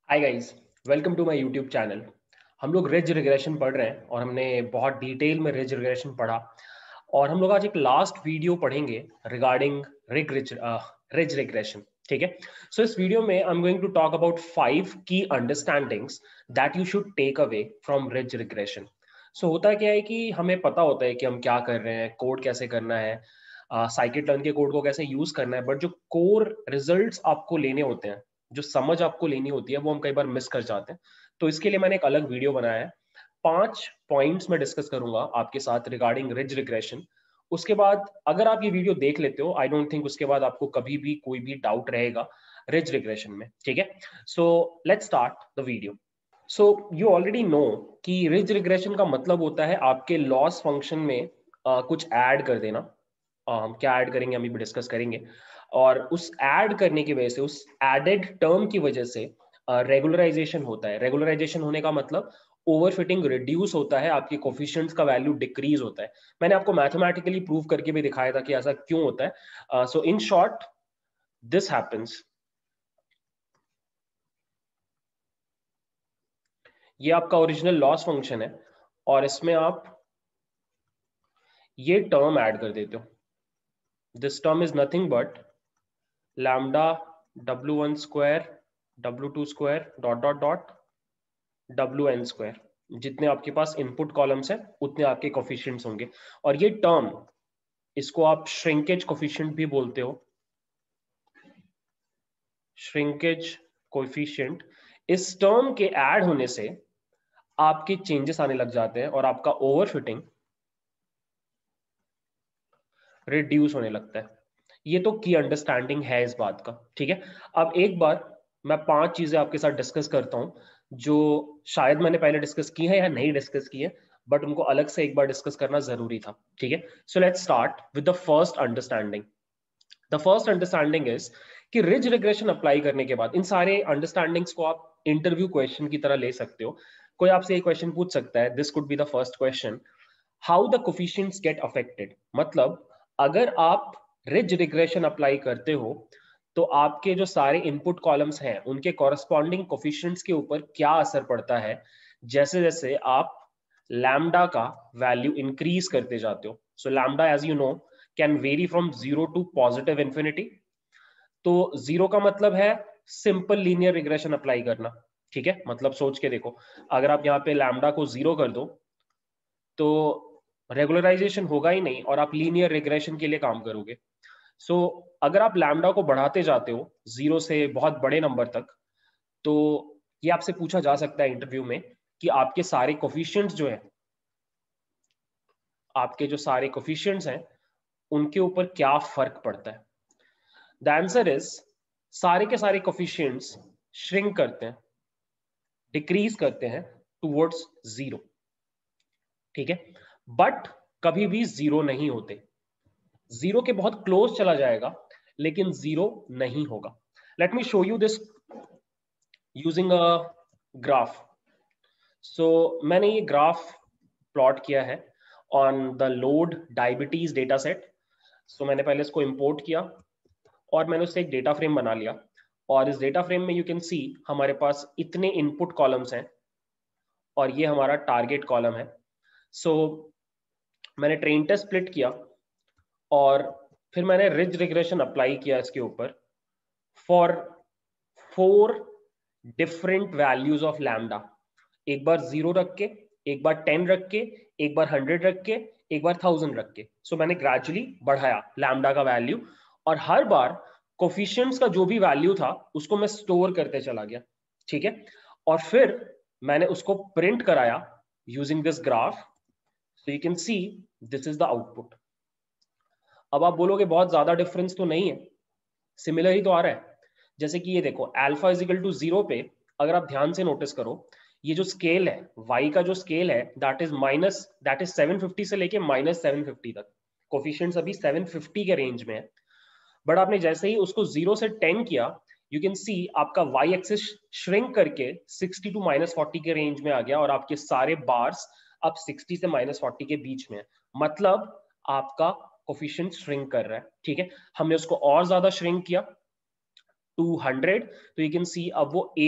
Hi guys, welcome to my YouTube channel. हम लोग ridge regression पढ़ रहे हैं और हमने बहुत डिटेल में रिज रिग्रेशन पढ़ा। और हम लोग आज एक लास्ट वीडियो पढ़ेंगे रिगार्डिंग रिज रिग्रेशन। ठीक है। सो इस वीडियो में I am going to talk about 5 की understandings that you should take away from ridge regression. So होता क्या है कि हमें पता होता है कि हम क्या कर रहे हैं, कोड कैसे करना है, साइकिट लर्न के कोड को कैसे यूज करना है, बट जो कोर रिजल्ट्स आपको लेने होते हैं, जो समझ आपको लेनी होती है, वो हम कई बार मिस कर जाते हैं। तो इसके लिए मैंने एक अलग वीडियो बनाया है। 5 पॉइंट्स में डिस्कस करूंगा आपके साथ रिगार्डिंग रिज रिग्रेशन। उसके बाद अगर आप ये वीडियो देख लेते हो, आई डोंट थिंक उसके बाद आपको कभी भी कोई भी डाउट रहेगा रिज रिग्रेशन में। ठीक है। So let's start the video. So you already know कि रिज रिग्रेशन का मतलब होता है आपके लॉस फंक्शन में कुछ ऐड कर देना। हम क्या ऐड करेंगे, हम भी डिस्कस करेंगे। और उस ऐड करने की वजह से, उस एडेड टर्म की वजह से रेगुलराइजेशन होता है। रेगुलराइजेशन होने का मतलब ओवरफिटिंग रिड्यूस होता है, आपके कोफिशिएंट्स का वैल्यू डिक्रीज होता है। मैंने आपको मैथमेटिकली प्रूव करके भी दिखाया था कि ऐसा क्यों होता है। So in short this happens. ये आपका ओरिजिनल लॉस फंक्शन है और इसमें आप ये टर्म ऐड कर देते हो। This term is nothing but lambda w1 square w2 square dot dot dot wn square. जितने आपके पास इनपुट कॉलम्स हैं उतने आपके कोफिशिएंट्स होंगे। और ये टर्म, इसको आप श्रिंकेज कोफिशिएंट भी बोलते हो। श्रिंकेज कोफिशिएंट, इस टर्म के ऐड होने से आपके चेंजेस आने लग जाते हैं और आपका ओवरफिटिंग रिड्यूस होने लगता है। ये तो की अंडरस्टैंडिंग है इस बात का। ठीक है। अब एक बार मैं 5 चीजें आपके साथ डिस्कस करता हूं जो शायद मैंने पहले डिस्कस की है या नहीं डिस्कस की है, बट उनको अलग से एक बार डिस्कस करना जरूरी था। ठीक है। So let's start with the first understanding. The first understanding is कि रिज रिग्रेशन अप्लाई करने के बाद इन सारे अंडरस्टैंडिंग्स को आप इंटरव्यू क्वेश्चन की तरह ले सकते हो। कोई आपसे एक क्वेश्चन पूछ सकता है, this could be the first question, how the coefficients get affected. मतलब अगर आप रिज रिग्रेशन अप्लाई करते हो तो आपके जो सारे इनपुट कॉलम्स हैं उनके कॉरस्पॉन्डिंग कोफिशिएंट्स के ऊपर क्या असर पड़ता है जैसे जैसे आप लैम्डा का वैल्यू इंक्रीज करते जाते हो। So lambda as you know can vary from 0 to positive infinity. तो 0 का मतलब है सिंपल लीनियर रिग्रेशन अप्लाई करना। ठीक है। मतलब सोच के देखो, अगर आप यहाँ पे लैम्डा को 0 कर दो तो रेगुलराइजेशन होगा ही नहीं और आप लीनियर रिग्रेशन के लिए काम करोगे। सो अगर आप लैम्डा को बढ़ाते जाते हो 0 से बहुत बड़े नंबर तक, तो ये आपसे पूछा जा सकता है इंटरव्यू में कि आपके सारे कोफिशिएंट्स जो है, आपके जो सारे कोफिशिएंट्स हैं उनके ऊपर क्या फर्क पड़ता है। द आंसर इज सारे के सारे कोफिशिएंट्स श्रिंक करते हैं, डिक्रीज करते हैं टुवर्ड्स 0। ठीक है। बट कभी भी 0 नहीं होते। 0 के बहुत क्लोज चला जाएगा लेकिन 0 नहीं होगा। Let me show you this using a graph. सो मैंने ये ग्राफ प्लॉट किया है on the load diabetes data set. So मैंने पहले इसको इंपोर्ट किया और मैंने उससे एक डेटा फ्रेम बना लिया। और इस डेटा फ्रेम में यू कैन सी हमारे पास इतने इनपुट कॉलम्स हैं और ये हमारा टारगेट कॉलम है। सो मैंने ट्रेन टेस्ट स्प्लिट किया और फिर मैंने रिज रिग्रेशन अप्लाई किया इसके ऊपर for 4 different values of lambda. एक बार 0 रख के, एक बार 10 रख के, एक बार 100 रख के, एक बार 1000 रख के। सो मैंने ग्रेजुअली बढ़ाया लैम्डा का वैल्यू और हर बार कोफिशिएंट्स का जो भी वैल्यू था उसको मैं स्टोर करते चला गया। ठीक है। और फिर मैंने उसको प्रिंट कराया using this graph. So you can see this is the output. अब आप बोलोगे बहुत ज्यादा डिफरेंस तो नहीं है, सिमिलर ही तो आ रहा है। जैसे कि ये देखो, अल्फा इज इक्वल टू 0 पे अगर आप ध्यान से नोटिस करो, ये जो स्केल है, y का जो स्केल है, दैट इज 750 से लेके -750 तक। कोफिशिएंट्स अभी 750 के रेंज में है। बट आपने जैसे ही उसको 0 से 10 किया, यू कैन सी आपका y एक्सिस श्रिंक करके 60 टू -40 के रेंज में आ गया और आपके सारे बार्स अब 60 से -40 के बीच में है। मतलब आपका कोफिशिएंट श्रिंक कर रहा है। ठीक है। हमने उसको और ज्यादा श्रिंक किया 200, तो यू कैन सी अब वो 8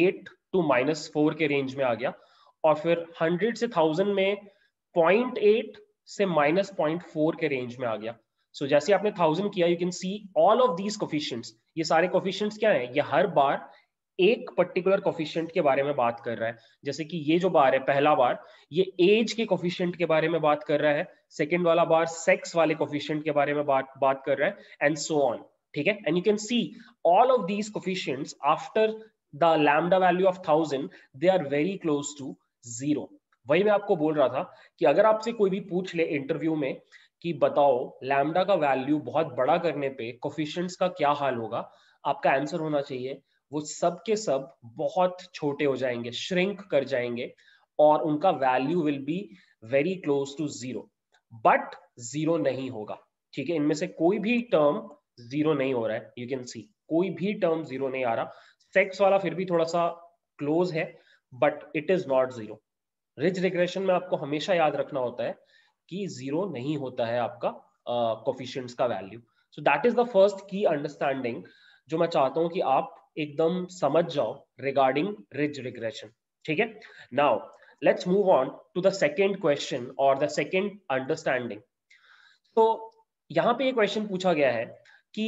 टू -4 के रेंज में आ गया, और फिर 100 से 1000 में 0.8 से -0.4 के रेंज में आ गया। सो जैसे आपने 1000 किया, you can see all of these coefficients, ये सारे कोफिशिएंट्स क्या है, ये हर बार एक पर्टिकुलर कोफिशिएंट के बारे में बात कर रहा है। जैसे कि ये जो बार है, पहला बार ये एज के कोफिशिएंट के बारे में बात कर रहा है, सेकंड वाला बार सेक्स वाले कोफिशिएंट के बारे में बात कर रहा है, एंड सो ऑन, ठीक है। And you can see all of these coefficients after the lambda value of 1000 they are very close to 0। वही मैं आपको बोल रहा था कि अगर आपसे कोई भी पूछ ले इंटरव्यू में कि बताओ लैम्डा का वैल्यू बहुत बड़ा करने पे कोफिशिएंट्स का क्या हाल होगा, आपका आंसर होना चाहिए वो सब के सब बहुत छोटे हो जाएंगे, श्रिंक कर जाएंगे, और उनका value will be very close to 0, but 0 नहीं होगा, ठीक है। इनमें से कोई भी टर्म 0 नहीं हो रहा है, यू कैन सी कोई भी टर्म 0 नहीं आ रहा। सेक्स वाला फिर भी थोड़ा सा क्लोज है, but it is not 0। Ridge regression में आपको हमेशा याद रखना होता है कि 0 नहीं होता है आपका कोफिशिएंट्स का value. So that is the first key understanding जो मैं चाहता हूं कि आप एकदम समझ जाओ रिगार्डिंग रिज रिग्रेशन, ठीक है। Now let's move on to the second question और द सेकेंड अंडरस्टैंडिंग। तो यहां पे एक क्वेश्चन पूछा गया है कि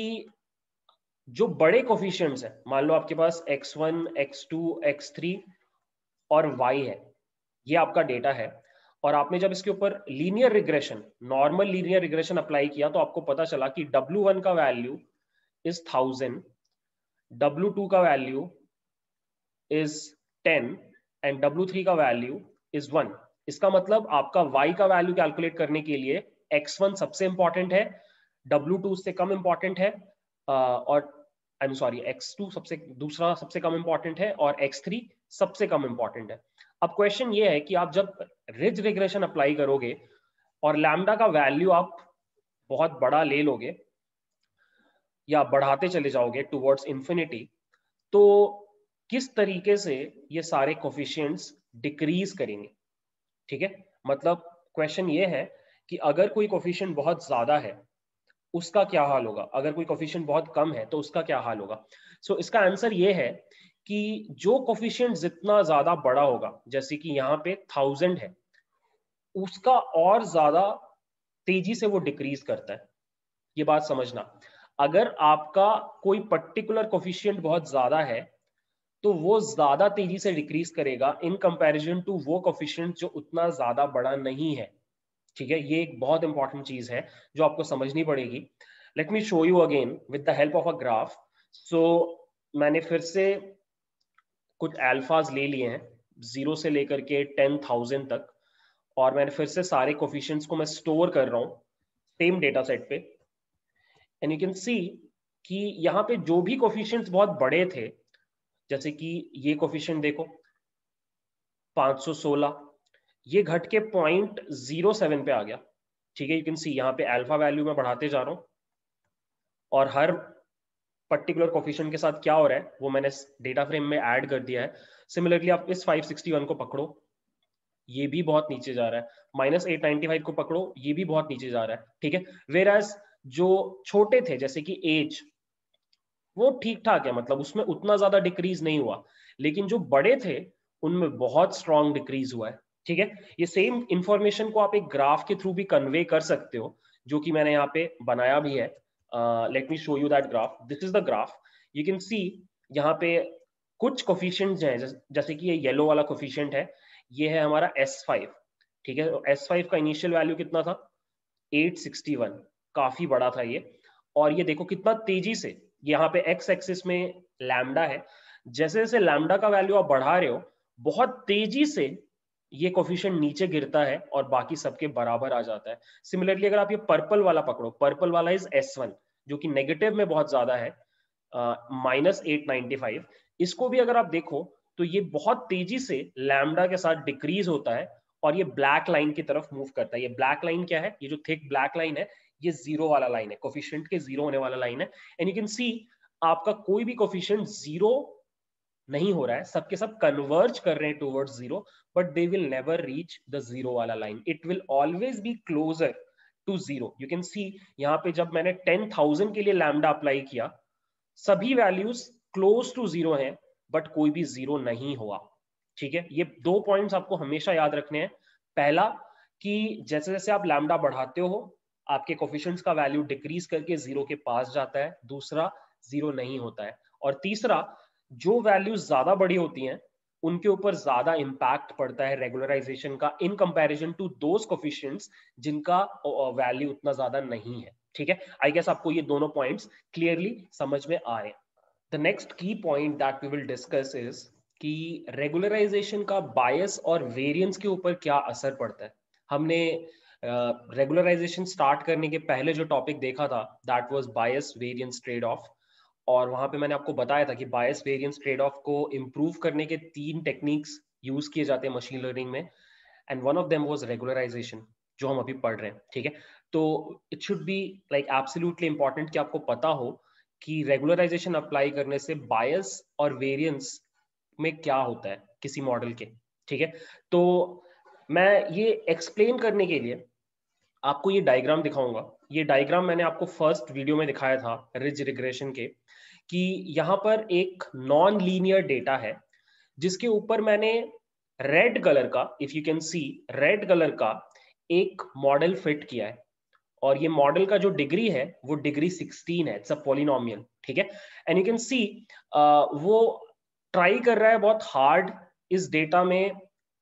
जो बड़े कोफिशिएंट्स हैं, मान लो आपके पास x1, x2, x3 और y है, ये आपका डेटा है, और आपने जब इसके ऊपर linear regression, normal linear regression apply किया तो आपको पता चला कि W1 का वैल्यू इज 1000, W2 का वैल्यू इज 10 एंड W3 का वैल्यू इज 1। इसका मतलब आपका y का वैल्यू कैलकुलेट करने के लिए x1 सबसे इंपॉर्टेंट है, W2 उससे कम इंपॉर्टेंट है, और आई एम सॉरी x2 दूसरा सबसे कम इंपॉर्टेंट है, और x3 सबसे कम इंपॉर्टेंट है। अब क्वेश्चन ये है कि आप जब रिज रिग्रेशन अप्लाई करोगे और लैम्डा का वैल्यू आप बहुत बड़ा ले लोगे या बढ़ाते चले जाओगे टुवर्ड्स इंफिनिटी, तो किस तरीके से ये सारे कोफिशिएंट्स डिक्रीज करेंगे, ठीक है। मतलब क्वेश्चन ये है कि अगर कोई कोफिशिएंट बहुत ज्यादा है उसका क्या हाल होगा, अगर कोई कोफिशिएंट बहुत कम है तो उसका क्या हाल होगा। सो इसका आंसर ये है कि जो कोफिशिएंट जितना ज्यादा बड़ा होगा, जैसे कि यहाँ पे 1000 है, उसका और ज्यादा तेजी से वो डिक्रीज करता है। ये बात समझना, अगर आपका कोई पर्टिकुलर कोफिशिएंट बहुत ज्यादा है तो वो ज्यादा तेजी से डिक्रीज करेगा इन कंपैरिजन टू वो कोफिशिएंट जो उतना ज्यादा बड़ा नहीं है, ठीक है। ये एक बहुत इंपॉर्टेंट चीज है जो आपको समझनी पड़ेगी। Let me show you again with the help of a graph. सो मैंने फिर से कुछ अल्फाज ले लिए हैं 0 से लेकर के 10,000 तक, और मैंने फिर से सारे कोफिशिएंट्स को मैं स्टोर कर रहा हूं सेम डेटा सेट पे, एंड यू कैन सी कि यहाँ पे जो भी कोफिशिएंट्स बहुत बड़े थे, जैसे कि ये कोफिशिएंट देखो 516, ये घट के 0.07 पे आ गया, ठीक है। यू कैन सी यहाँ पे अल्फा वैल्यू में बढ़ाते जा रहा हूं, और हर पर्टिकुलर कोफिशिएंट के साथ क्या हो रहा है वो मैंने डेटा फ्रेम में ऐड कर दिया है। सिमिलरली आप इस 561 को पकड़ो, ये भी बहुत नीचे जा रहा है, -895 को पकड़ो, ये भी बहुत नीचे जा रहा है, ठीक है। वेराज जो छोटे थे जैसे कि एज, वो ठीक ठाक है, मतलब उसमें उतना ज्यादा डिक्रीज नहीं हुआ, लेकिन जो बड़े थे उनमें बहुत स्ट्रॉन्ग डिक्रीज हुआ है, ठीक है। ये सेम इंफॉर्मेशन को आप एक ग्राफ के थ्रू भी कन्वे कर सकते हो, जो कि मैंने यहाँ पे बनाया भी है। Let me show you that graph. This is the graph. You can see यहाँ पे कुछ कोफिशिएंट्स हैं, जैसे कि ये येलो वाला कोफिशिएंट है, ये है हमारा S5, ठीक है। S5 का इनिशियल वैल्यू कितना था, 861, काफी बड़ा था ये, और ये देखो कितना तेजी से यहाँ पे एक्स एक्सिस में लैम्डा है, जैसे जैसे लैम्डा का वैल्यू आप बढ़ा रहे हो बहुत तेजी से ये कोफिशिएंट नीचे गिरता है और बाकी सबके बराबर आ जाता है। सिमिलरली अगर आप ये पर्पल वाला पकड़ो, पर्पल वाला इज S1 जो कि नेगेटिव में बहुत ज्यादा है, -895, इसको भी अगर आप देखो तो ये बहुत तेजी से लैम्डा के साथ डिक्रीज होता है और ये ब्लैक लाइन की तरफ मूव करता है। ये ब्लैक लाइन क्या है, ये जो थिक ब्लैक लाइन है ये 0 वाला लाइन है, कोफिशिएंट के 0 होने वाला लाइन है, एंड यू कैन सी आपका कोई भी कोफिशिएंट 0 नहीं हो रहा है, सबके सब कन्वर्ज कर रहे हैं towards 0, but they will never reach the 0 वाला line, it will always be closer to 0। You can see यहाँ पे जब मैंने 10,000 के लिए लैम्डा अप्लाई किया, सभी वैल्यूज क्लोज टू 0 हैं, बट कोई भी जीरो नहीं हुआ। ठीक है, ये 2 पॉइंट्स आपको हमेशा याद रखने हैं। पहला कि जैसे जैसे आप लैम्डा बढ़ाते हो आपके कोफिशिएंट्स का वैल्यू डिक्रीज करके जीरो के पास जाता है। दूसरा, जीरो नहीं होता है। और तीसरा, जो वैल्यूज ज्यादा बड़ी होती हैं उनके ऊपर ज्यादा इंपैक्ट पड़ता है रेगुलराइजेशन का in comparison to those coefficients जिनका वैल्यू उतना ज्यादा नहीं है। ठीक है, आई गेस आपको ये दोनों पॉइंट्स क्लियरली समझ में आए। The next key point that we will discuss is कि रेगुलराइजेशन का बायस और वेरिएंस के ऊपर क्या असर पड़ता है। हमने रेगुलराइजेशन स्टार्ट करने के पहले जो टॉपिक देखा था that was bias variance trade off, और वहां पे मैंने आपको बताया था कि बायस वेरिएंस ट्रेड ऑफ को इम्प्रूव करने के 3 टेक्निक्स यूज किए जाते हैं मशीन लर्निंग में, and one of them was regularization जो हम अभी पढ़ रहे हैं। ठीक है, तो it should be like absolutely important कि आपको पता हो कि रेगुलराइजेशन अप्लाई करने से बायस और वेरिएंस में क्या होता है किसी मॉडल के। ठीक है, तो मैं ये एक्सप्लेन करने के लिए आपको ये डायग्राम दिखाऊंगा। ये डायग्राम मैंने आपको फर्स्ट वीडियो में दिखाया था रिज रिग्रेशन के, कि यहाँ पर एक नॉन लीनियर डेटा है जिसके ऊपर मैंने रेड कलर का, if you can see red colour का एक मॉडल फिट किया है, और ये मॉडल का जो डिग्री है वो डिग्री 16 है। It's a polynomial. ठीक है, एंड यू कैन सी वो ट्राई कर रहा है बहुत हार्ड इस डेटा में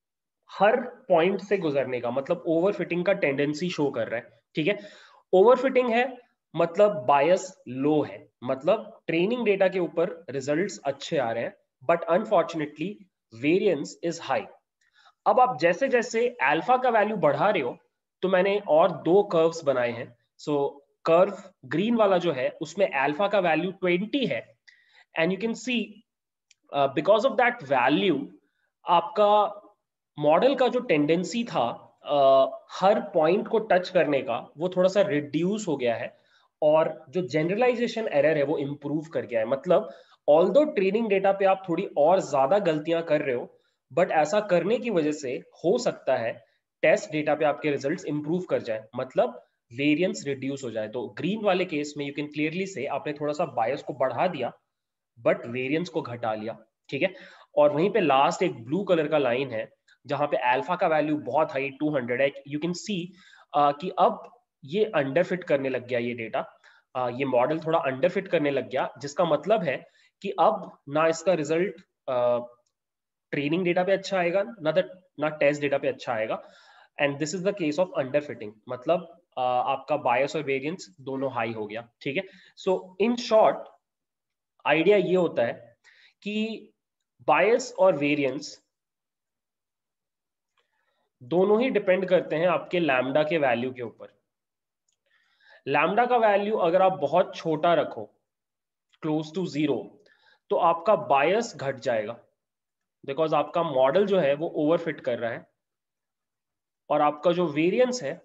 हर पॉइंट से गुजरने का, मतलब ओवरफिटिंग का टेंडेंसी शो कर रहा है। ठीक है, ओवरफिटिंग है मतलब बायस लो है, मतलब ट्रेनिंग डेटा के ऊपर रिजल्ट्स अच्छे आ रहे हैं, but unfortunately variance is high. अब आप जैसे जैसे अल्फा का वैल्यू बढ़ा रहे हो, तो मैंने और 2 कर्व्स बनाए हैं। सो कर्व ग्रीन वाला जो है उसमें अल्फा का वैल्यू 20 है, and you can see because of that value आपका मॉडल का जो टेंडेंसी था हर पॉइंट को टच करने का वो थोड़ा सा रिड्यूस हो गया है, और जो जनरलाइजेशन एरर है वो इंप्रूव कर गया है। मतलब ऑल्दो ट्रेनिंग डेटा पे आप थोड़ी और ज्यादा गलतियां कर रहे हो, बट ऐसा करने की वजह से हो सकता है टेस्ट डेटा पे आपके रिजल्ट्स इंप्रूव कर जाए, मतलब वेरिएंस रिड्यूस हो जाए। तो ग्रीन वाले केस में यू कैन क्लियरली से आपने थोड़ा सा बायस को बढ़ा दिया बट वेरिएंस को घटा लिया। ठीक है, और वहीं पे लास्ट एक ब्लू कलर का लाइन है जहां पे अल्फा का वैल्यू बहुत हाई 200 है। यू कैन सी कि अब ये अंडरफिट करने लग गया ये डेटा, ये मॉडल थोड़ा अंडरफिट करने लग गया, जिसका मतलब है कि अब ना इसका रिजल्ट ट्रेनिंग डेटा पे अच्छा आएगा ना टेस्ट डेटा पे अच्छा आएगा, and this is the case of underfitting. मतलब आपका बायस और वेरिएंस दोनों हाई हो गया। ठीक है, सो इन शॉर्ट आइडिया ये होता है कि बायस और वेरिएंस दोनों ही डिपेंड करते हैं आपके लैम्डा के वैल्यू के ऊपर। लैम्डा का वैल्यू अगर आप बहुत छोटा रखो, क्लोज टू 0, तो आपका बायस घट जाएगा, बिकॉज आपका मॉडल जो है वो ओवरफिट कर रहा है, और आपका जो वेरिएंस है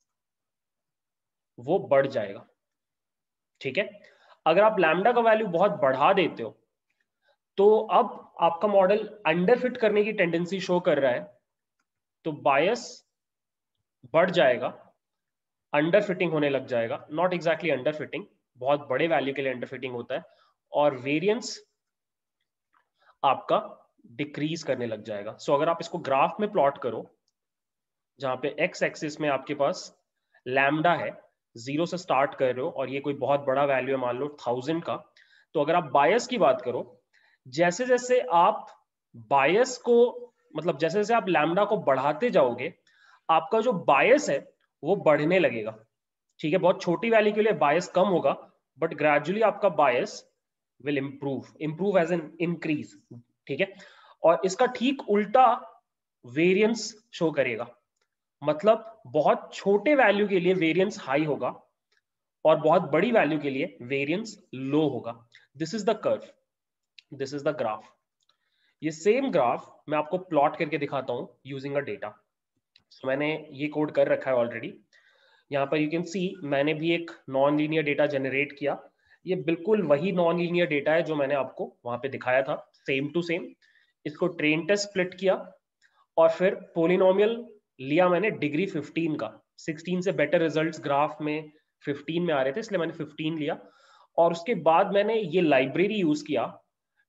वो बढ़ जाएगा। ठीक है, अगर आप लैम्डा का वैल्यू बहुत बढ़ा देते हो तो अब आपका मॉडल अंडरफिट करने की टेंडेंसी शो कर रहा है, तो बायस बढ़ जाएगा, अंडरफिटिंग होने लग जाएगा। नॉट एग्जैक्टली अंडरफिटिंग, बहुत बड़े वैल्यू के लिए अंडरफिटिंग होता है, और वेरिएंस आपका डिक्रीज करने लग जाएगा। सो अगर आप इसको ग्राफ में प्लॉट करो, जहां पे एक्स एक्सिस में आपके पास लैम्डा है, 0 से स्टार्ट कर रहे हो, और ये कोई बहुत बड़ा वैल्यू है मान लो 1000 का, तो अगर आप बायस की बात करो, जैसे जैसे आप बायस को, मतलब जैसे जैसे आप लैम्डा को बढ़ाते जाओगे, आपका जो बायस है वो बढ़ने लगेगा। ठीक है, बहुत छोटी वैल्यू के लिए बायस कम होगा, बट ग्रेजुअली आपका bias will improve as n increase. ठीक है, और इसका ठीक उल्टा वेरिएंस शो करेगा, मतलब बहुत छोटे वैल्यू के लिए वेरिएंस हाई होगा और बहुत बड़ी वैल्यू के लिए वेरिएंस लो होगा। This is the curve, this is the graph. ये सेम ग्राफ मैं आपको प्लॉट करके दिखाता हूं यूजिंग अ डेटा। मैंने ये कोड कर रखा है ऑलरेडी। यहाँ पर यू कैन सी मैंने भी एक नॉन लीनियर डेटा जनरेट किया। ये बिल्कुल वही नॉन लीनियर डेटा है जो मैंने आपको वहां पे दिखाया था, सेम टू सेम। इसको ट्रेन टेस्ट स्प्लिट किया, और फिर पोलिनोमियल लिया मैंने डिग्री 15 का। 16 से बेटर रिजल्ट्स ग्राफ में 15 में आ रहे थे, इसलिए मैंने 15 लिया। और उसके बाद मैंने ये लाइब्रेरी यूज किया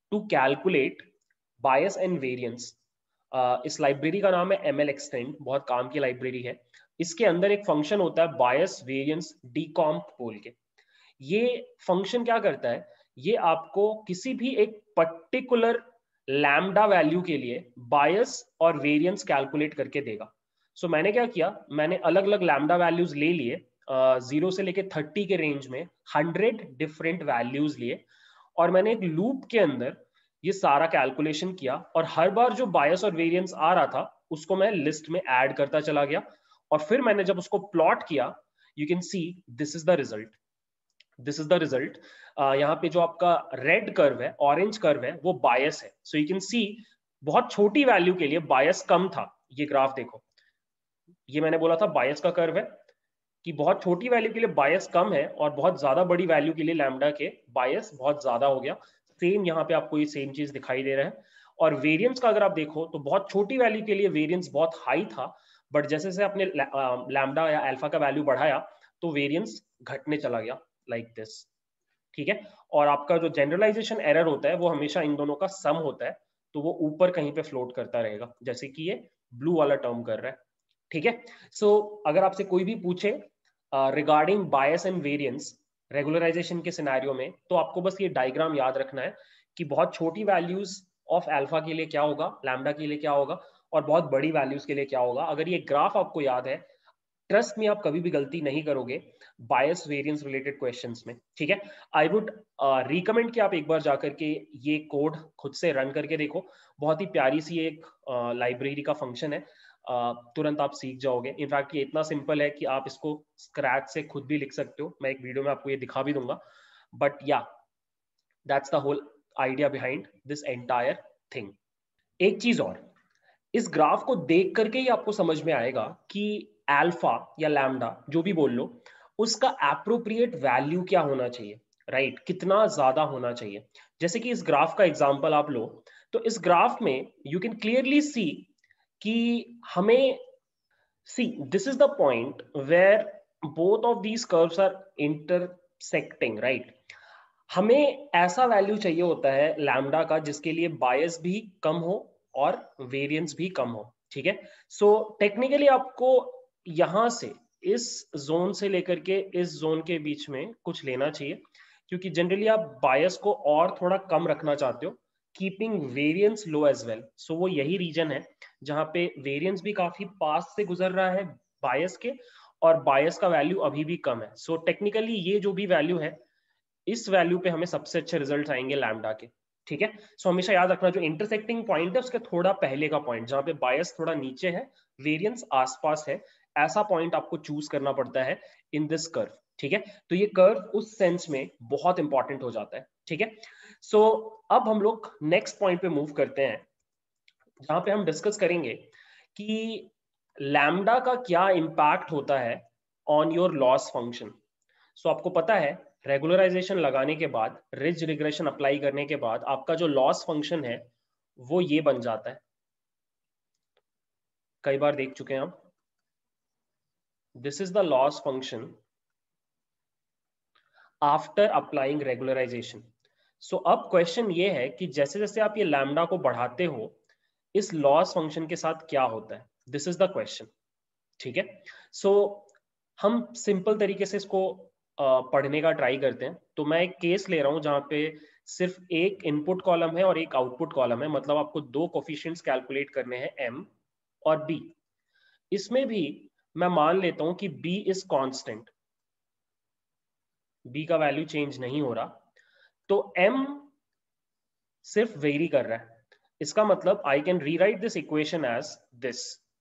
to calculate bias and variance. इस लाइब्रेरी का नाम है ML Extend, बहुत काम की लाइब्रेरी है। इसके अंदर एक फंक्शन होता है बायस वेरिएंस डीकॉम्प बोल के। ये फंक्शन क्या करता है, ये आपको किसी भी एक पर्टिकुलर लैम्डा वैल्यू के लिए बायस और वेरिएंस कैलकुलेट करके देगा। सो मैंने क्या किया, मैंने अलग अलग लैम्डा वैल्यूज ले लिए, 0 से लेके 30 के रेंज में 100 डिफरेंट वैल्यूज लिए, और मैंने एक लूप के अंदर ये सारा कैलकुलेशन किया, और हर बार जो बायस और वेरिएंस आ रहा था उसको मैं लिस्ट में ऐड करता चला गया, और फिर मैंने जब उसको प्लॉट किया, you can see this is the result, this is the result. यहाँ पे जो आपका रेड कर्व है, ऑरेंज कर्व है, वो बायस है। सो यू कैन सी बहुत छोटी वैल्यू के लिए बायस कम था। ये ग्राफ देखो, ये मैंने बोला था बायस का कर्व है कि बहुत छोटी वैल्यू के लिए बायस कम है, और बहुत ज्यादा बड़ी वैल्यू के लिए लैम्डा के बायस बहुत ज्यादा हो गया। सेम यहाँ पे आपको ये सेम चीज दिखाई दे रहा है। और वेरिएंस का अगर आप देखो तो बहुत छोटी वैल्यू के लिए वेरिएंस बहुत हाई था, बट जैसे जैसे आपने लैम्डा या अल्फा का वैल्यू बढ़ाया तो वेरिएंस घटने चला गया, लाइक दिस। ठीक है, और आपका जो जनरलाइजेशन एरर होता है वो हमेशा इन दोनों का सम होता है, तो वो ऊपर कहीं पे फ्लोट करता रहेगा, जैसे कि ये ब्लू वाला टर्म कर रहा है। ठीक है, सो अगर आपसे कोई भी पूछे regarding bias and variance regularization के सिनेरियो में, तो आपको बस ये डायग्राम याद रखना है कि बहुत छोटी वैल्यूज ऑफ अल्फा के लिए क्या होगा, लैम्डा के लिए क्या होगा, और बहुत बड़ी वैल्यूज के लिए क्या होगा। अगर ये ग्राफ आपको याद है, ट्रस्ट में आप कभी भी गलती नहीं करोगे बायस वेरिएंस रिलेटेड क्वेश्चंस में। ठीक है, आई वुड रिकमेंड कि आप एक बार जाकर के ये कोड खुद से रन करके देखो। बहुत ही प्यारी सी एक लाइब्रेरी का फंक्शन है, तुरंत आप सीख जाओगे। इनफैक्ट ये इतना सिंपल है कि आप इसको स्क्रैच से खुद भी लिख सकते हो, मैं एक वीडियो में आपको ये दिखा भी दूंगा। But yeah that's the whole idea behind this entire thing. एक चीज और, इस ग्राफ को देख करके ही आपको समझ में आएगा कि अल्फा या लैम्डा जो भी बोल लो, उसका एप्रोप्रिएट वैल्यू क्या होना चाहिए, राइट कितना ज्यादा होना चाहिए। जैसे कि इस ग्राफ का एग्जांपल आप लो, तो इस ग्राफ में यू कैन क्लियरली सी कि हमें see this is the point where both of these curves are intersecting, right. हमें ऐसा वैल्यू चाहिए होता है लैम्डा का जिसके लिए बायस भी कम हो और वेरिएंस भी कम हो। ठीक है, सो टेक्निकली आपको यहां से इस जोन से लेकर के इस जोन के बीच में कुछ लेना चाहिए, क्योंकि जनरली आप बायस को और थोड़ा कम रखना चाहते हो, keeping variance low as well. So वो यही रीजन है जहां पे वेरिएंस भी काफी पास से गुजर रहा है बायस के, और बायस का वैल्यू अभी भी कम है। सो टेक्निकली ये जो भी वैल्यू है, इस वैल्यू पे हमें सबसे अच्छे रिजल्ट आएंगे लैम्डा के। ठीक है, सो हमेशा याद रखना जो इंटरसेक्टिंग पॉइंट है उसके थोड़ा पहले का पॉइंट, जहां पे बायस थोड़ा नीचे है, वेरिएंस आसपास है, ऐसा पॉइंट आपको चूज करना पड़ता है इन दिस कर्व। ठीक है, तो ये कर्व उस सेंस में बहुत इंपॉर्टेंट हो जाता है। ठीक है, सो अब हम लोग नेक्स्ट पॉइंट पे मूव करते हैं, जहां पे हम डिस्कस करेंगे कि लैम्डा का क्या इंपैक्ट होता है on your loss function. So आपको पता है रेगुलराइजेशन लगाने के बाद, रिज रिग्रेशन अप्लाई करने के बाद आपका जो लॉस फंक्शन है वो ये बन जाता है, कई बार देख चुके हैं आप। This is the loss function after applying regularization. So अब क्वेश्चन ये है कि जैसे जैसे आप ये लैम्डा को बढ़ाते हो, इस लॉस फंक्शन के साथ क्या होता है, दिस इज द क्वेश्चन। ठीक है, सो हम सिंपल तरीके से इसको पढ़ने का ट्राई करते हैं। तो मैं एक केस ले रहा हूं जहां पे सिर्फ एक इनपुट कॉलम है और एक आउटपुट कॉलम है, मतलब आपको दो कोफिशिएंट्स कैलकुलेट करने हैं, m और b। इसमें भी मैं मान लेता हूं कि b इज कांस्टेंट, b का वैल्यू चेंज नहीं हो रहा, तो m सिर्फ वेरी कर रहा है। इसका मतलब I can rewrite this equation as this,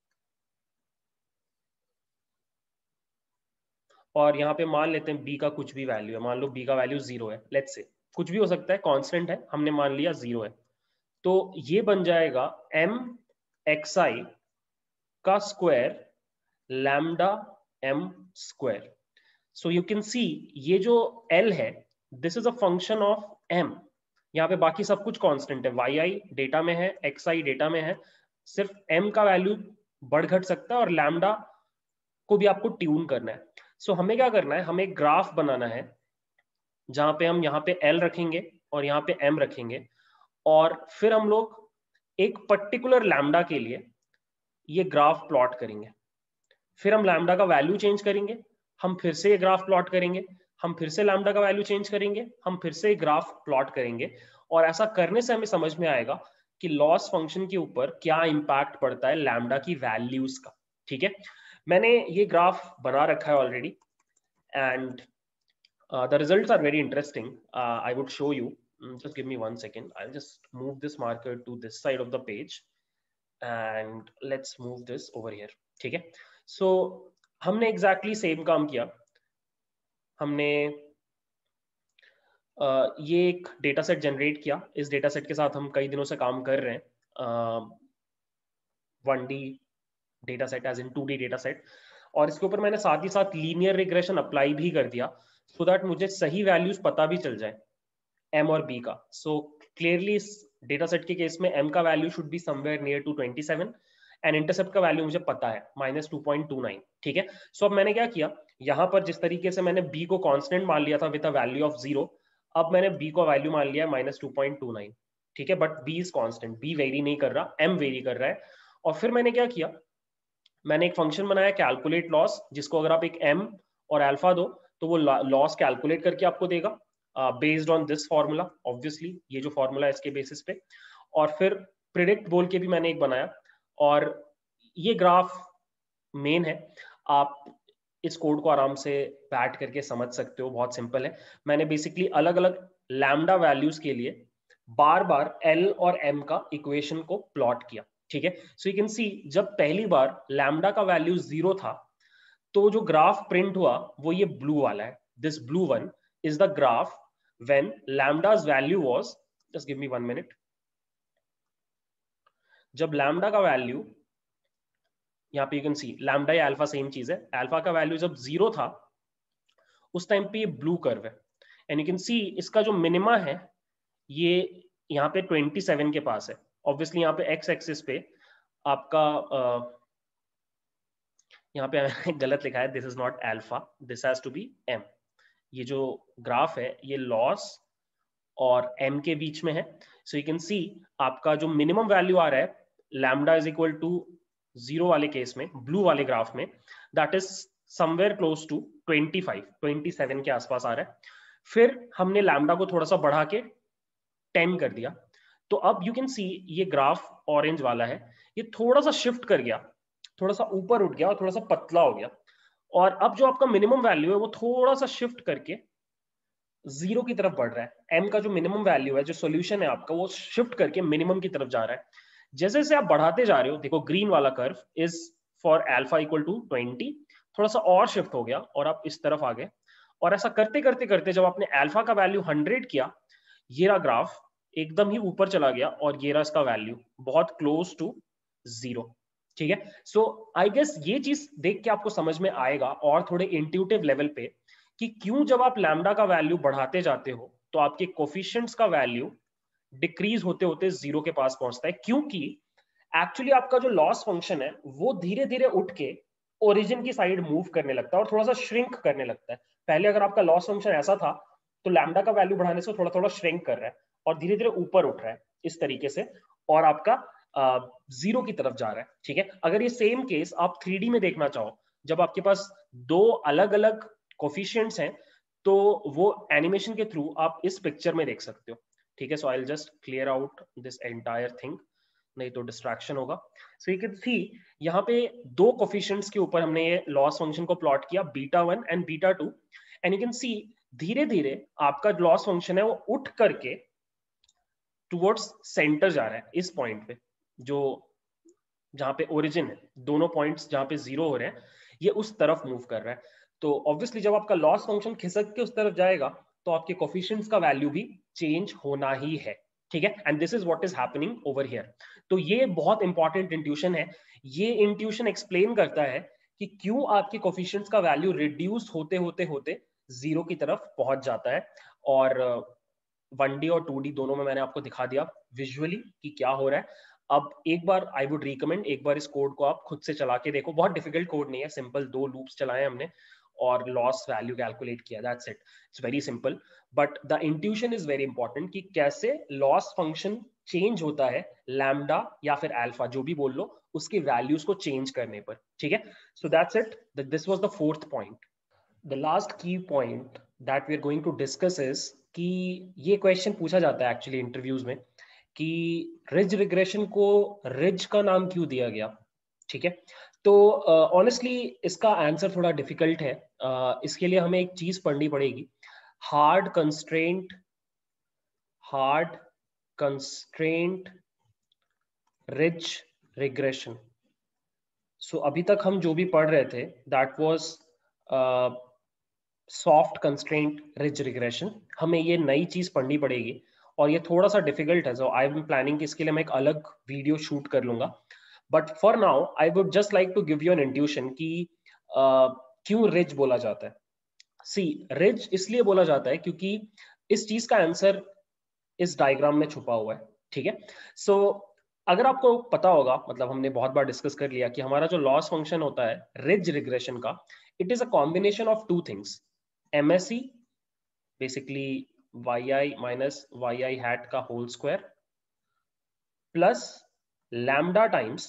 और यहाँ पे मान लेते हैं b का कुछ भी वैल्यू है, मान लो b का वैल्यू 0 है, लेट्स से कुछ भी हो सकता है, कांस्टेंट है, हमने मान लिया 0 है। तो ये बन जाएगा m xi का square lambda m square. So you can see ये जो l है, this is a function of m। यहाँ पे बाकी सब कुछ कांस्टेंट है, yi डेटा में है, xi डेटा में है, सिर्फ m का वैल्यू बढ़ घट सकता है, और लैम्डा को भी आपको ट्यून करना है। सो हमें क्या करना है, हमें एक ग्राफ बनाना है जहां पे हम यहाँ पे L रखेंगे और यहाँ पे M रखेंगे, और फिर हम लोग एक पर्टिकुलर लैम्डा के लिए ये ग्राफ प्लॉट करेंगे, फिर हम लैम्डा का वैल्यू चेंज करेंगे, हम फिर से ये ग्राफ प्लॉट करेंगे, हम फिर से लैम्डा का वैल्यू चेंज करेंगे, हम फिर से ग्राफ प्लॉट करेंगे, और ऐसा करने से हमें समझ में आएगा कि लॉस फंक्शन के ऊपर क्या इंपैक्ट पड़ता है लैम्डा की वैल्यूज का। ठीक है, मैंने ये ग्राफ बना रखा है already, and the results are very interesting. I would show you. Just give me 1 second. I'll just move this marker to this side of the page and let's move this over here. ठीक है, so हमने exactly same काम किया। हमने ये एक data set generate किया, इस डेटा सेट के साथ हम कई दिनों से काम कर रहे हैं, 1D data set as in 2D data set, और इसके ऊपर मैंने साथ ही साथ लीनियर रिग्रेशन अप्लाई भी कर दिया सो दैट मुझे सही वैल्यूज पता भी चल जाए m और b का। सो क्लियरली इस डेटा सेट के केस में m का value should be somewhere near to 27 and intercept का वैल्यू मुझे पता है -2.29। ठीक है, सो अब मैंने क्या किया, यहाँ पर जिस तरीके से मैंने b को कांस्टेंट मान लिया था विद अ वैल्यू ऑफ 0, अब मैंने b को वैल्यू मान लिया है -2.29। ठीक है, but b is constant, b vary नहीं कर रहा, m वेरी कर रहा है। और फिर मैंने क्या किया, मैंने एक फंक्शन बनाया कैलकुलेट लॉस, जिसको अगर आप एक m और अल्फा दो तो वो लॉस कैलकुलेट करके आपको देगा based on this formula, obviously ये जो फॉर्मूला है इसके बेसिस पे। और फिर प्रिडिक्ट बोल के भी मैंने एक बनाया, और ये ग्राफ मेन है, आप इस कोड को आराम से बैठ करके समझ सकते हो, बहुत सिंपल है। मैंने बेसिकली अलग अलग लैम्डा वैल्यूज के लिए बार बार L और M का इक्वेशन को प्लॉट किया। ठीक है, सो यू कैन सी जब पहली बार लैम्डा का वैल्यू 0 था तो जो ग्राफ प्रिंट हुआ वो ये ब्लू वाला है, this blue one is the graph when lambda's value was, just give me 1 minute, जब लैम्डा का वैल्यू, यहाँ पे यू कैन सी लैम्डा या अल्फा सेम चीज है, अल्फा का वैल्यू जब 0 था उस टाइम पे ये ब्लू कर्व है, एंड यू कैन सी इसका जो मिनिमा है ये यहाँ पे 27 के पास है। ऑब्वियसली यहाँ पे एक्स एक्सिस पे आपका यहाँ पे गलत लिखा है, this is not alpha, this has to be m. ये जो ग्राफ है ये लॉस और एम के बीच में है। सो यू कैन सी आपका जो मिनिमम वैल्यू आ रहा है लैम्डा इज इक्वल टू 0 वाले केस में, ब्लू वाले ग्राफ में, that is somewhere close to 27 के आसपास आ रहा है। फिर हमने लैम्डा को थोड़ा सा बढ़ा के 10 कर दिया, तो अब यू कैन सी ये ग्राफ ऑरेंज वाला है, ये थोड़ा सा शिफ्ट कर गया, थोड़ा सा ऊपर उठ गया और थोड़ा सा पतला हो गया, और अब जो आपका मिनिमम वैल्यू है वो थोड़ा सा शिफ्ट करके 0 की तरफ बढ़ रहा है। m का जो मिनिमम वैल्यू है, जो सॉल्यूशन है आपका, वो शिफ्ट करके मिनिमम की तरफ जा रहा है। जैसे जैसे आप बढ़ाते जा रहे हो, देखो ग्रीन वाला curve is for alpha equal to 20, थोड़ा सा और शिफ्ट हो गया और आप इस तरफ आ गए, और ऐसा करते करते करते जब आपने अल्फा का वैल्यू 100 किया, ये रहा ग्राफ एकदम ही ऊपर चला गया और ये रहा इसका वैल्यू बहुत क्लोज टू 0। ठीक है, सो आई गेस ये चीज देख के आपको समझ में आएगा और थोड़े इंट्यूटिव लेवल पे कि क्यों जब आप लैम्डा का वैल्यू बढ़ाते जाते हो तो आपके कोफिशिएंट्स का वैल्यू डिक्रीज होते होते 0 के पास पहुंचता है, क्योंकि एक्चुअली आपका जो लॉस फंक्शन है वो धीरे धीरे उठ के ओरिजिन की साइड मूव करने लगता है और थोड़ा सा श्रिंक करने लगता है। पहले अगर आपका लॉस फंक्शन ऐसा था तो लैम्डा का वैल्यू बढ़ाने से थोड़ा थोड़ा श्रिंक कर रहा है और धीरे धीरे ऊपर उठ रहा है इस तरीके से, और आपका 0 की तरफ जा रहा है। ठीक है, अगर ये सेम केस आप 3D में देखना चाहो, जब आपके पास दो अलग अलग कोफिशिएंट्स हैं, तो वो एनिमेशन के थ्रू आप इस पिक्चर में देख सकते हो। ठीक है, so I will just clear out this entire thing, नहीं तो डिस्ट्रैक्शन होगा। सो यू कैन सी यहाँ पे दो कोफिशिएंट्स के ऊपर हमने ये लॉस फंक्शन को प्लॉट किया, β1 and β2, and you can see धीरे धीरे आपका लॉस फंक्शन है वो उठ करके टुवर्ड्स सेंटर जा रहा है, इस पॉइंट पे जो जहां पे ओरिजिन है, दोनों पॉइंट्स जहां पे 0 हो रहे हैं ये उस तरफ मूव कर रहा है। तो ऑब्वियसली जब आपका लॉस फंक्शन खिसक के उस तरफ जाएगा तो आपके कोफिशिएंट्स का वैल्यू भी चेंज होना ही है। ठीक है, and this is what is happening over here. तो ये बहुत इंपॉर्टेंट इंट्यूशन है, ये इंट्यूशन एक्सप्लेन करता है कि क्यों आपके कोफिशिएंट्स का वैल्यू रिड्यूस होते होते होते 0 की तरफ पहुंच जाता है। और 1D और 2D दोनों में मैंने आपको दिखा दिया विजुअली कि क्या हो रहा है। अब एक बार आई वुड रिकमेंड, एक बार इस कोड को आप खुद से चला के देखो, बहुत डिफिकल्ट कोड नहीं है, सिंपल 2 लूप्स चलाए हमने और लॉस वैल्यू कैलकुलेट किया, that's it, it's very simple. But the intuition is very important कि कैसे लॉस फंक्शन चेंज होता है लैम्डा या फिर अल्फा, जो भी बोल लो, उसकी वैल्यूज को चेंज करने पर, ठीक है। So that's it, this was the fourth point. The last key point that we are going to discuss is कि ये क्वेश्चन पूछा जाता है एक्चुअली इंटरव्यूज में कि रिज रिग्रेशन को रिज का नाम क्यों दिया गया, ठीक है। तो ऑनेस्टली इसका आंसर थोड़ा डिफिकल्ट है। इसके लिए हमें एक चीज पढ़नी पड़ेगी, hard constraint ridge regression. So अभी तक हम जो भी पढ़ रहे थे that was soft constraint ridge regression. हमें ये नई चीज पढ़नी पड़ेगी और ये थोड़ा सा डिफिकल्ट है, सो आई एम प्लानिंग कि इसके लिए मैं एक अलग वीडियो शूट कर लूंगा। But for now I would just like to give you an intuition कि क्यों रिज बोला जाता है। सी, रिज इसलिए बोला जाता है क्योंकि इस चीज का आंसर इस डायग्राम में छुपा हुआ है, ठीक है। सो अगर आपको पता होगा, मतलब हमने बहुत बार डिस्कस कर लिया कि हमारा जो लॉस फंक्शन होता है रिज रिग्रेशन का, it is a combination of two things, MSE basically yi minus yi hat का whole square plus lambda times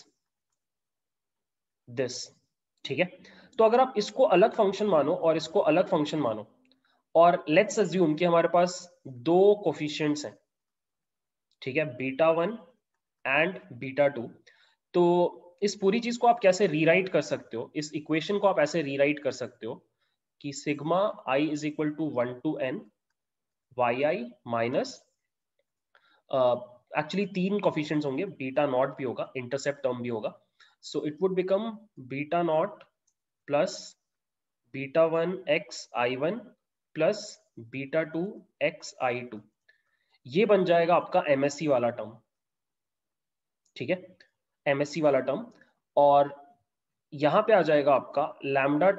this, ठीक है। तो अगर आप इसको अलग फंक्शन मानो और इसको अलग फंक्शन मानो, और लेट्स अज्यूम कि हमारे पास दो कोफिशिएंट्स हैं, ठीक है, β1 एंड β2। तो इस पूरी चीज को आप कैसे रीराइट कर सकते हो, इस इक्वेशन को आप ऐसे रीराइट कर सकते हो कि sigma i is equal to 1 to n yi minus, actually तीन कोफिशिएंट्स होंगे, बीटा नॉट भी होगा, इंटरसेप्ट टर्म भी होगा। So it would become beta naught plus β1 x i1 plus β2 x i2। ये बन जाएगा आपका MSE वाला टर्म, ठीक है, MSE वाला टर्म। और यहां पे आ जाएगा आपका लैम्डा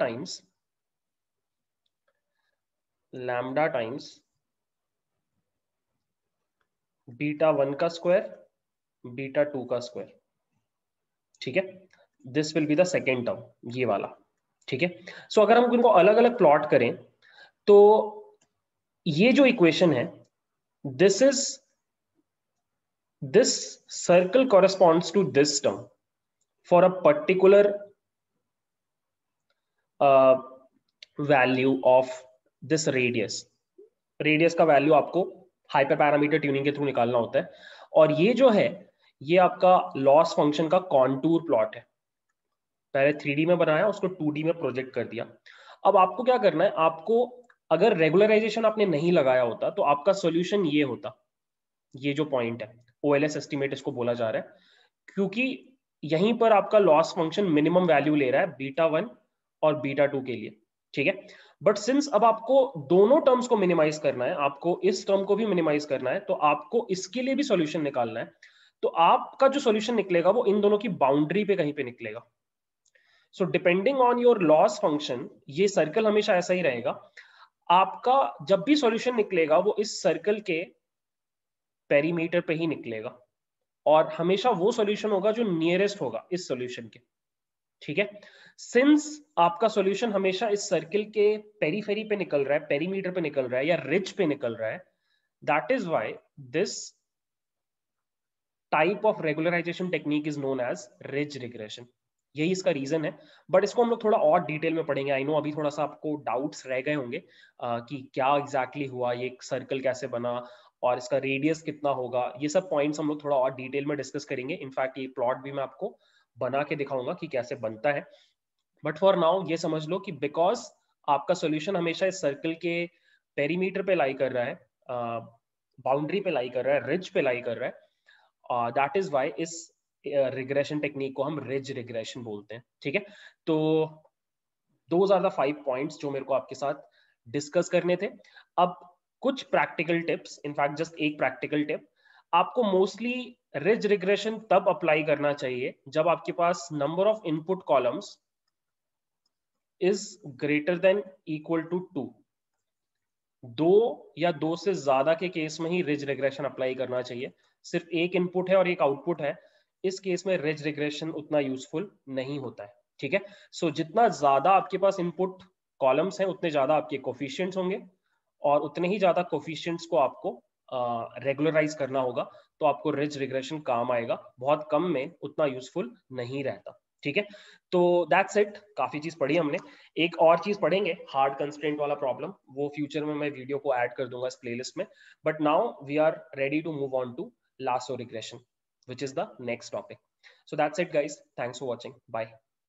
टाइम्स β1 का स्क्वायर β2 का स्क्वायर, ठीक है। This will be the second term, ये वाला, ठीक है। सो अगर हम इनको अलग अलग प्लॉट करें तो ये जो इक्वेशन है, this circle corresponds to this term for a particular value of this radius का वैल्यू आपको हाइपर पैरामीटर ट्यूनिंग के थ्रू निकालना होता है। और ये जो है, ये आपका लॉस फंक्शन का कॉन्टूर प्लॉट है। पहले 3D में बनाया, उसको 2D में प्रोजेक्ट कर दिया। अब आपको क्या करना है, आपको अगर रेगुलराइजेशन आपने नहीं लगाया होता तो आपका सॉल्यूशन ये होता, ये जो पॉइंट है OLS एस्टिमेट इसको बोला जा रहा है, क्योंकि यहीं पर आपका लॉस फंक्शन मिनिमम वैल्यू ले रहा है β1 और β2 के लिए, ठीक है। बट सिंस अब आपको दोनों टर्म्स को मिनिमाइज करना है, आपको इस टर्म को भी मिनिमाइज करना है, तो आपको इसके लिए भी सॉल्यूशन निकालना है। तो आपका जो सॉल्यूशन निकलेगा वो इन दोनों की बाउंड्री पे कहीं पे निकलेगा। सो depending on your loss function, ये सर्कल हमेशा ऐसा ही रहेगा। आपका जब भी सॉल्यूशन निकलेगा वो इस सर्कल के पेरीमीटर पे ही निकलेगा, और हमेशा वो सॉल्यूशन होगा जो नियरेस्ट होगा इस सॉल्यूशन के, ठीक है। सिंस आपका सॉल्यूशन हमेशा इस सर्कल के पेरीफेरी पे निकल रहा है, पेरीमीटर पे निकल रहा है या रिज पे निकल रहा है, that is why this type of regularization technique is known as ridge regression. यही इसका रीजन है। बट इसको हम लोग थोड़ा और डिटेल में पढ़ेंगे। आई नो अभी थोड़ा सा आपको डाउट्स रह गए होंगे कि क्या एग्जैक्टली हुआ, ये सर्कल कैसे बना और इसका रेडियस कितना होगा। ये सब पॉइंट्स हम लोग थोड़ा और डिटेल में डिस्कस करेंगे। इनफैक्ट ये प्लॉट भी मैं आपको बना के दिखाऊंगा कि कैसे बनता है। बट फॉर नाउ ये समझ लो कि बिकॉज आपका सोल्यूशन हमेशा इस सर्कल के पेरीमीटर पे लाई कर रहा है, बाउंड्री पे लाई कर रहा है, रिज पे लाई कर रहा है, दैट इज वाई इस रिग्रेशन टेक्निक को हम रिज रिग्रेशन बोलते हैं, ठीक है। तो दोज आर द 5 पॉइंट्स जो मेरे को आपके साथ डिस्कस करने थे। अब कुछ प्रैक्टिकल टिप्स, इनफैक्ट जस्ट एक प्रैक्टिकल टिप, आपको मोस्टली रिज रिग्रेशन तब अप्लाई करना चाहिए जब आपके पास number of input columns is greater than equal to 2। दो या दो से ज्यादा के केस में ही रिज रिग्रेशन अप्लाई करना चाहिए। सिर्फ एक इनपुट है और एक आउटपुट है, इस केस में रिज रिग्रेशन उतना यूजफुल नहीं होता है, ठीक है। सो जितना ज्यादा आपके पास इनपुट कॉलम्स हैं उतने ज्यादा आपके कोफिशिएंट्स होंगे, और उतने ही ज्यादा कोफिशिएंट्स को आपको रेगुलराइज करना होगा, तो आपको रिज रिग्रेशन काम आएगा, बहुत कम में उतना यूजफुल नहीं रहता। ठीक है, तो दैट्स इट, काफी चीज पढ़ी हमने। एक और चीज पढ़ेंगे, हार्ड कंस्ट्रेंट वाला प्रॉब्लम, वो फ्यूचर में मैं वीडियो को ऐड कर दूंगा इस प्लेलिस्ट में। But now we are ready to move on to lasso regression, which is the next topic. So that's it guys, thanks for watching, bye.